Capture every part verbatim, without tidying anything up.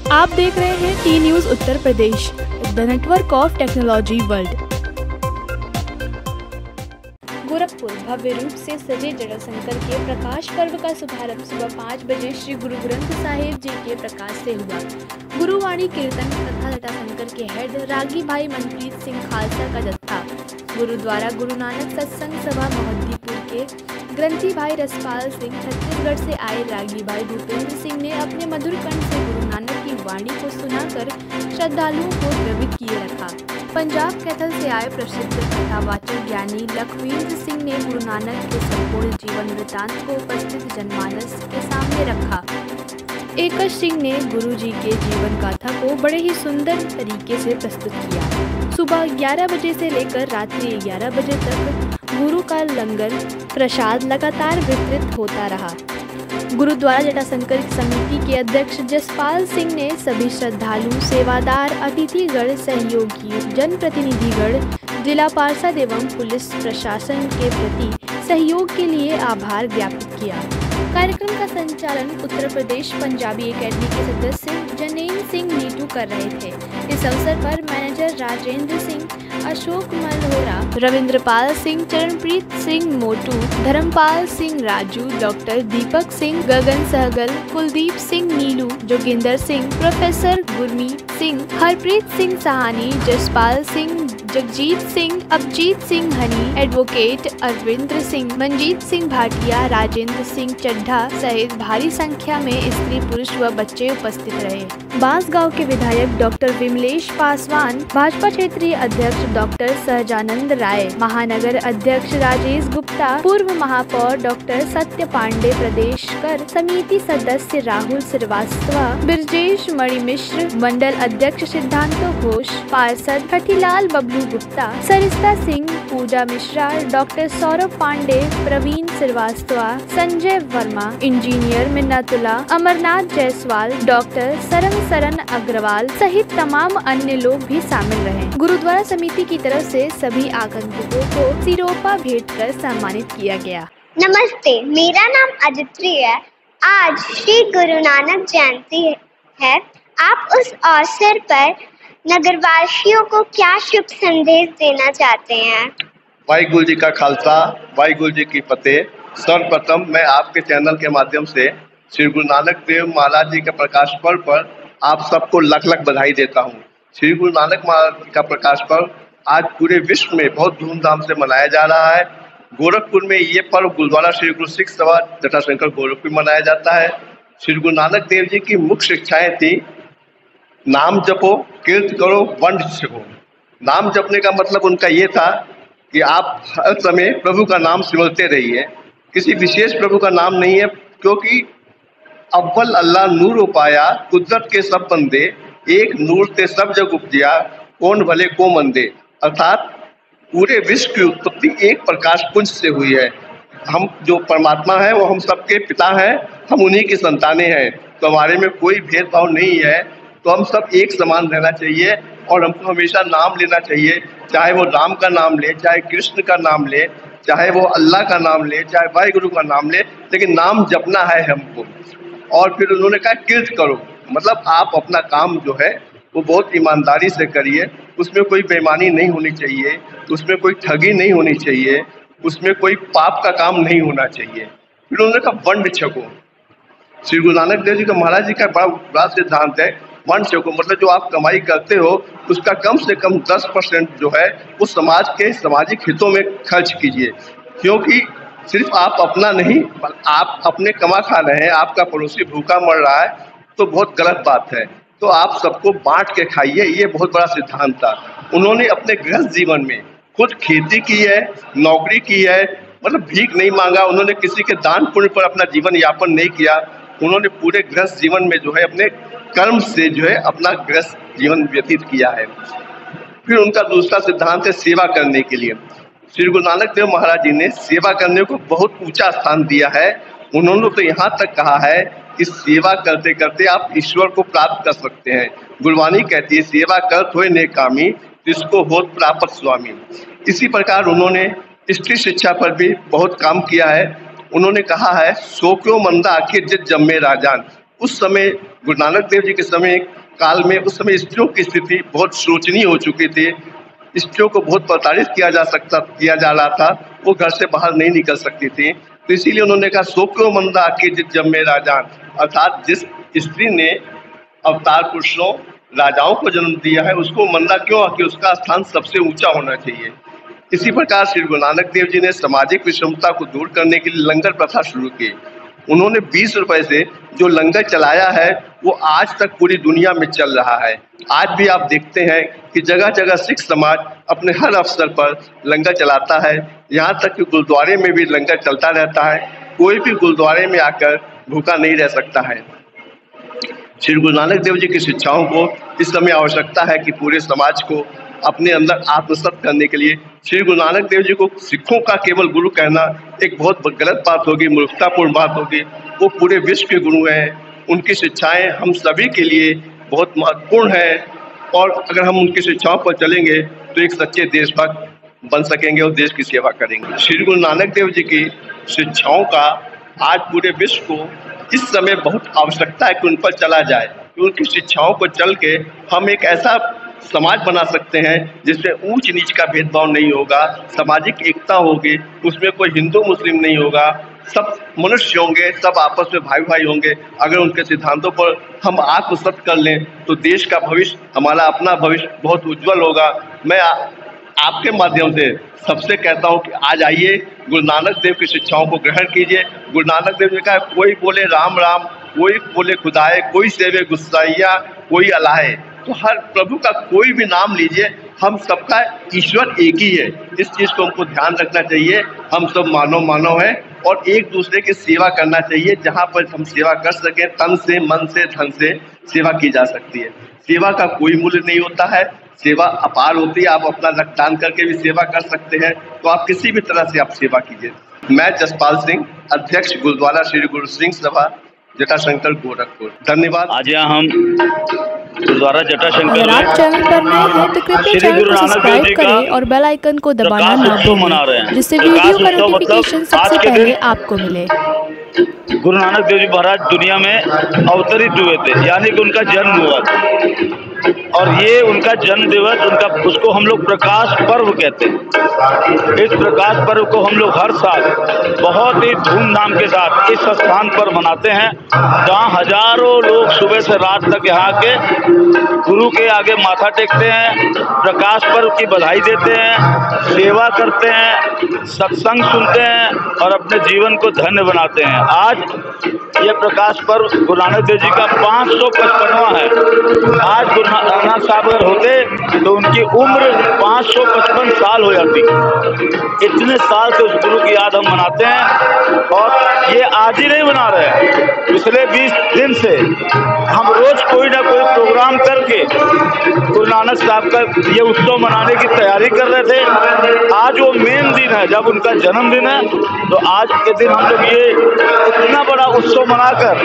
आप देख रहे हैं T news Uttar Pradesh, the network of technology world. Gorakhpur भव्य रूप से सजे जटाशंकर के प्रकाश पर्व का शुभारंभ सुबह पाँच बजे श्री गुरु ग्रंथ साहिब जी के प्रकाश से हुआ। गुरुवाणी कीर्तन तथा जटाशंकर के हेड रागी भाई मनप्रीत सिंह खालसा का जत्था गुरुद्वारा गुरु नानक सत्संग सभा मोहद्दीपुर के ग्रंथी भाई रसपाल सिंह, छत्तीसगढ़ से आए रागी भाई भूपेंद्र सिंह ने अपने मधुर कंठ से गुरु नानक की वाणी को सुनाकर श्रद्धालुओं को द्रवित किए रखा। पंजाब कैथल से आए प्रसिद्ध कथावाचक ज्ञानी लखविंद्र सिंह ने गुरु नानक के संपूर्ण जीवन वृतांत को उपस्थित जनमानस के सामने रखा। एकश सिंह ने गुरु जी के जीवन गाथा को बड़े ही सुंदर तरीके से प्रस्तुत किया। सुबह ग्यारह बजे से लेकर रात्रि ग्यारह बजे तक गुरु का लंगर प्रसाद लगातार वितरित होता रहा। गुरुद्वारा जटाशंकर समिति के अध्यक्ष जसपाल सिंह ने सभी श्रद्धालु, सेवादार, अतिथिगण, सहयोगी, जनप्रतिनिधिगण, जिला पार्षद एवं पुलिस प्रशासन के प्रति सहयोग के लिए आभार ज्ञापित किया। कार्यक्रम का संचालन उत्तर प्रदेश पंजाबी एकेडमी के सदस्य जनेन सिंह नीटू कर रहे थे। इस अवसर पर manager Rajendra Singh, Ashok Malhora, Ravindrapal Singh, Charanpreet Singh Motu, Dharampal Singh Raju, doctor Deepak Singh, Gagan Sehgal, Kuldeep Singh Neelu, Joginder Singh, professor Gurmeet Singh, Harpreet Singh Sahani, Jaspal Singh, Jagjit Singh, Abhijit Singh Honey, advocate Arvindra Singh, Manjeet Singh Bhatia, Rajendra Singh Chadha सहित भारी संख्या में स्त्री, पुरुष व बच्चे उपस्थित रहे। बांसगांव के विधायक डॉक्टर विमलेश पासवान, भाजपा क्षेत्रीय अध्यक्ष डॉक्टर सहजानंद राय, महानगर अध्यक्ष राजेश गुप्ता, पूर्व महापौर डॉक्टर सत्य पांडे, प्रदेश कर समिति सदस्य राहुल श्रीवास्तव, ब्रजेश मणि मिश्र, मंडल अध्यक्ष सिद्धांतो घोष, पार्षद Hathilal Bablu Gupta, Sarita Singh, Pooja Mishra, doctor Saurabh Pande, Praveen Srivastava, Sanjay Verma, engineer Minnatullah, Amarnath Jaiswal, doctor Saran Saran Agarwal सहित तमाम अन्य लोग भी शामिल रहे। गुरुद्वारा समिति की तरफ से सभी आगंतुकों को सिरोपा भेंट कर सम्मानित किया गया। नमस्ते, मेरा नाम अदिति है। आज श्री गुरु नानक जयंती है। आप उस अवसर पर नगरवासियों को क्या शुभ संदेश देना चाहते हैं? वाहिगुरु जी का खालसा, वाहिगुरु जी की फतेह। सर्वप्रथम मैं आपके चैनल के माध्यम से श्री गुरु नानक देव महाराज जी के प्रकाश पर्व पर आप सबको लख लख बधाई देता हूँ। श्री गुरु नानक महाराज जी का प्रकाश पर्व आज पूरे विश्व में बहुत धूमधाम से मनाया जा रहा है। गोरखपुर में ये पर्व गुरुद्वारा श्री गुरु सिख सभा जटाशंकर गोरखपुर में मनाया जाता है। श्री गुरु नानक देव जी की मुख्य शिक्षाएं थी, नाम जपो, कीर्त करो, वंड छको। नाम जपने का मतलब उनका ये था कि आप हर समय प्रभु का नाम सिमरते रहिए। किसी विशेष प्रभु का नाम नहीं है, क्योंकि अव्वल अल्लाह नूर उपाया, कुदरत के सब बंदे, एक नूर ते सब जग उपजिया, कौन भले को मंदे। अर्थात पूरे विश्व की उत्पत्ति एक प्रकाश पुंज से हुई है। हम जो परमात्मा है वो हम सबके पिता हैं, हम उन्हीं की संतानें हैं। तो हमारे में कोई भेदभाव नहीं है, तो हम सब एक समान रहना चाहिए और हमको हमेशा नाम लेना चाहिए। चाहे वो राम का नाम ले, चाहे कृष्ण का नाम ले, चाहे वो अल्लाह का नाम ले, चाहे वाहिगुरु का नाम ले, लेकिन नाम जपना है हमको। और फिर उन्होंने कहा कीर्त करो, मतलब आप अपना काम जो है वो बहुत ईमानदारी से करिए। उसमें कोई बेईमानी नहीं होनी चाहिए, उसमें कोई ठगी नहीं होनी चाहिए, उसमें कोई पाप का काम नहीं होना चाहिए। फिर उन्होंने कहा वंड छको। श्री गुरु नानक देव जी का महाराज जी का बड़ा बड़ा सिद्धांत है, वंड छको मतलब जो आप कमाई करते हो उसका कम से कम दस परसेंट जो है वो समाज के सामाजिक हितों में खर्च कीजिए। क्योंकि सिर्फ आप अपना नहीं, आप अपने कमा खा रहे हैं, आपका पड़ोसी भूखा मर रहा है तो बहुत गलत बात है। तो आप सबको बांट के खाइए, ये बहुत बड़ा सिद्धांत था। उन्होंने अपने गृहस्थ जीवन में खुद खेती की है, नौकरी की है, मतलब भीख नहीं मांगा। उन्होंने किसी के दान पुण्य पर अपना जीवन यापन नहीं किया। उन्होंने पूरे गृहस्थ जीवन में जो है अपने कर्म से जो है अपना गृहस्थ जीवन व्यतीत किया है। फिर उनका दूसरा सिद्धांत है सेवा करने के लिए। श्री गुरु नानक देव महाराज जी ने सेवा करने को बहुत ऊंचा स्थान दिया है। उन्होंने तो यहाँ तक कहा है कि सेवा करते करते आप ईश्वर को प्राप्त कर सकते हैं। गुरबानी कहती है सेवा कर थोए ने कामी, जिसको होत प्राप्त स्वामी। इसी प्रकार उन्होंने स्त्री शिक्षा पर भी बहुत काम किया है। उन्होंने कहा है सो क्यों मंदा आखिर जित जम्मे राजान। उस समय गुरु नानक देव जी के समय काल में उस समय स्त्रियों की स्थिति बहुत शोचनीय हो चुकी थी। स्त्रियों को बहुत प्रताड़ित किया जा सकता किया जा रहा था, वो घर से बाहर नहीं निकल सकती थी। तो इसीलिए उन्होंने कहा सो क्यों मंदा कि जिस जम्मे राजान, अर्थात जिस स्त्री ने अवतार पुरुषों राजाओं को जन्म दिया है उसको मंदा क्यों कि उसका स्थान सबसे ऊंचा होना चाहिए। इसी प्रकार श्री गुरु नानक देव जी ने सामाजिक विषमता को दूर करने के लिए लंगर प्रथा शुरू की। उन्होंने बीस रुपए से जो लंगर चलाया है वो आज तक पूरी दुनिया में चल रहा है। आज भी आप देखते हैं कि जगह जगह सिख समाज अपने हर अवसर पर लंगर चलाता है। यहाँ तक कि गुरुद्वारे में भी लंगर चलता रहता है। कोई भी गुरुद्वारे में आकर भूखा नहीं रह सकता है। श्री गुरु नानक देव जी की शिक्षाओं को इस समय आवश्यकता है कि पूरे समाज को अपने अंदर आत्मसात करने के लिए श्री गुरु नानक देव जी को सिखों का केवल गुरु कहना एक बहुत गलत बात होगी, मूर्खतापूर्ण बात होगी। वो पूरे विश्व के गुरु हैं। उनकी शिक्षाएं हम सभी के लिए बहुत महत्वपूर्ण हैं और अगर हम उनकी शिक्षाओं पर चलेंगे तो एक सच्चे देशभक्त बन सकेंगे और देश की सेवा करेंगे। श्री गुरु नानक देव जी की शिक्षाओं का आज पूरे विश्व को इस समय बहुत आवश्यकता है कि उन पर चला जाए, कि उनकी शिक्षाओं पर चल के हम एक ऐसा समाज बना सकते हैं जिसमें ऊंच नीच का भेदभाव नहीं होगा, सामाजिक एकता होगी, उसमें कोई हिंदू मुस्लिम नहीं होगा, सब मनुष्य होंगे, सब आपस में भाई भाई होंगे। अगर उनके सिद्धांतों पर हम आत्मसात कर लें तो देश का भविष्य, हमारा अपना भविष्य बहुत उज्जवल होगा। मैं आ, आपके माध्यम से सबसे कहता हूँ कि आज आइए गुरु नानक देव की शिक्षाओं को ग्रहण कीजिए। गुरु नानक देव ने कहा कोई बोले राम राम, कोई बोले खुदाए, कोई सेवे गुस्साइया, कोई अलाहे। तो हर प्रभु का कोई भी नाम लीजिए, हम सबका ईश्वर एक ही है। इस चीज़ को हमको ध्यान रखना चाहिए। हम सब मानव मानव हैं और एक दूसरे की सेवा करना चाहिए। जहाँ पर हम सेवा कर सकें, तन से, मन से, धन से सेवा की जा सकती है। सेवा का कोई मूल्य नहीं होता है, सेवा अपार होती है। आप अपना रक्तदान करके भी सेवा कर सकते हैं। तो आप किसी भी तरह से आप सेवा कीजिए। मैं जसपाल सिंह, अध्यक्ष गुरुद्वारा श्री गुरु सिंह सभा, जटाशंकर, गोरखपुर। धन्यवाद। आज यहाँ हम गुरुद्वारा जटाशंकर अगर आप चैनल पर नए हैं तो कृपया चैनल को सब्सक्राइब करें और बेल आइकन को दबाना ना भूलें, जिससे वीडियो का नोटिफिकेशन सबसे पहले आपको मिले। गुरु नानक देव जी महाराज दुनिया में अवतरित हुए थे, यानी कि उनका जन्म हुआ था। और ये उनका जन्म दिवस, उनका उसको हम लोग प्रकाश पर्व कहते हैं। इस प्रकाश पर्व को हम लोग हर साल बहुत ही धूमधाम के साथ इस स्थान पर मनाते हैं, जहाँ हजारों लोग सुबह से रात तक यहाँ के गुरु के आगे माथा टेकते हैं, प्रकाश पर्व की बधाई देते हैं, सेवा करते हैं, सत्संग सुनते हैं और अपने जीवन को धन्य बनाते हैं। आज ये प्रकाश पर्व गुरु नानक देव जी का पाँच सौ पचपनवा है। आज गुरु नानक साहब अगर होते तो उनकी उम्र पाँच सौ पचपन साल हो जाती। इतने साल से उस गुरु की याद हम मनाते हैं और ये आज ही नहीं मना रहे हैं, पिछले बीस दिन से हम रोज कोई ना कोई प्रोग्राम करके गुरु नानक साहब का ये उत्सव मनाने की तैयारी कर रहे थे। आज वो मेन दिन है जब उनका जन्मदिन है, तो आज के दिन हम लोग ये इतना बड़ा उत्सव मनाकर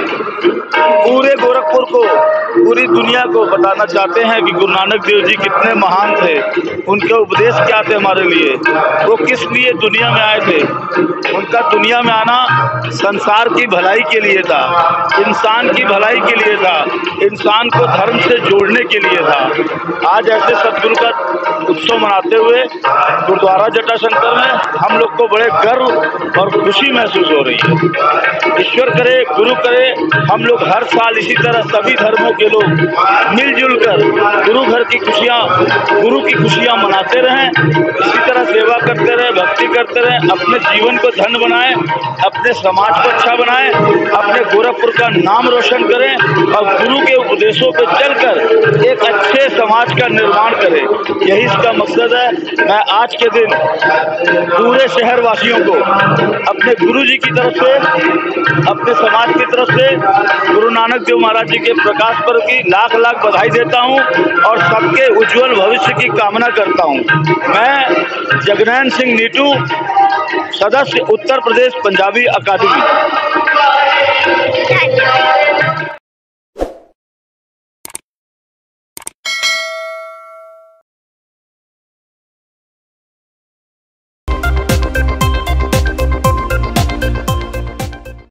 पूरे गोरखपुर को, पूरी दुनिया को बताना चाहते हैं कि गुरु नानक देव जी कितने महान थे, उनके उपदेश क्या थे हमारे लिए, वो किस लिए दुनिया में आए थे। उनका दुनिया में आना संसार की भलाई के लिए था, इंसान की भलाई के लिए था, इंसान को धर्म से जोड़ने के लिए था। आज ऐसे सदगुरु का उत्सव मनाते हुए गुरुद्वारा जटाशंकर में हम लोग को बड़े गर्व और खुशी महसूस हो रही है। ईश्वर करे, गुरु करे, हम लोग हर साल इसी तरह सभी धर्मों के लोग मिलजुल कर गुरु घर की खुशियाँ, गुरु की खुशियाँ मनाते रहें, इसी तरह सेवा करते रहें, भक्ति करते रहें, अपने जीवन को धन्य बनाएं, अपने समाज को अच्छा बनाएं, अपने गोरखपुर का नाम रोशन करें और गुरु के उपदेशों पर चलकर एक अच्छे समाज का निर्माण करें। यही इसका मकसद है। मैं आज के दिन पूरे शहर वासियों को अपने गुरु जी की तरफ से, अपने समाज की तरफ से गुरु नानक देव महाराज जी के प्रकाश पर्व की लाख लाख बधाई देता हूं और सबके उज्जवल भविष्य की कामना करता हूं। मैं जगनैन सिंह नीटू, सदस्य उत्तर प्रदेश पंजाबी अकादमी।